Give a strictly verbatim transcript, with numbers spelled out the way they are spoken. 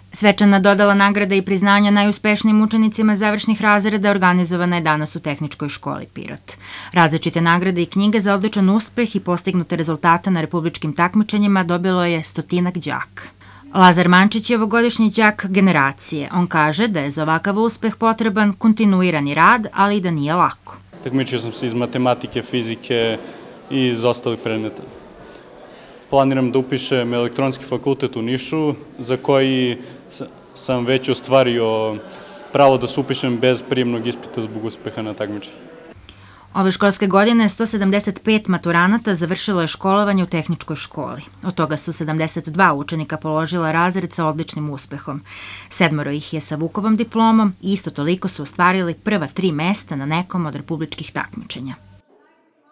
Svečana dodala nagrada i priznanja najuspešnijim učenicima završnih razreda organizovana je danas u Tehničkoj školi Pirot. Različite nagrade i knjige za odličan uspeh i postignute rezultate na republičkim takmičenjima dobilo je stotinak đaka. Lazar Mančić je ovogodišnji đak generacije. On kaže da je za ovakav uspeh potreban kontinuirani rad, ali i da nije lako. Takmičio sam se iz matematike, fizike i iz ostalih predmeta. Planiram da upišem elektronski fakultet u Nišu, za koji sam već ostvario pravo da se upišem bez prijemnog ispita zbog uspeha na takmičenju. Ove školske godine sto sedamdeset pet maturanata završilo je školovanje u Tehničkoj školi. Od toga su sedamdeset dva učenika položila razred sa odličnim uspehom. Sedmoro ih je sa Vukovom diplomom i isto toliko su ostvarili prva tri mesta na nekom od republičkih takmičenja.